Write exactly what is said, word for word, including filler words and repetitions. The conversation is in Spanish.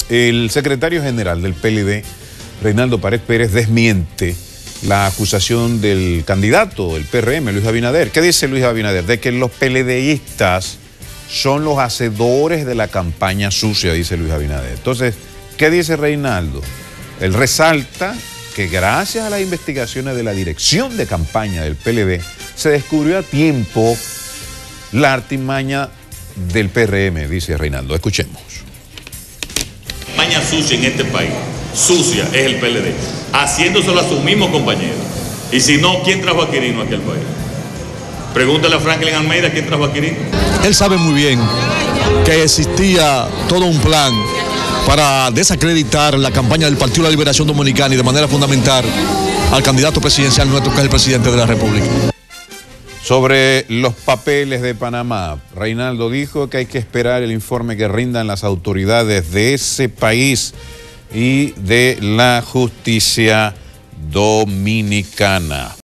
El secretario general del P L D, Reinaldo Pared Pérez, desmiente la acusación del candidato del P R M, Luis Abinader. ¿Qué dice Luis Abinader? De que los PLDistas son los hacedores de la campaña sucia, dice Luis Abinader. Entonces, ¿qué dice Reinaldo? Él resalta que gracias a las investigaciones de la dirección de campaña del P L D, se descubrió a tiempo la artimaña del P R M, dice Reinaldo. Escuchemos. La campaña sucia en este país, sucia, es el P L D, haciéndoselo a sus mismos compañeros. Y si no, ¿quién trajo a Quirino aquí al país? Pregúntale a Franklin Almeida quién trajo a Quirino. Él sabe muy bien que existía todo un plan para desacreditar la campaña del Partido de la Liberación Dominicana y de manera fundamental al candidato presidencial nuestro, que es el presidente de la República. Sobre los papeles de Panamá, Reinaldo dijo que hay que esperar el informe que rindan las autoridades de ese país y de la justicia dominicana.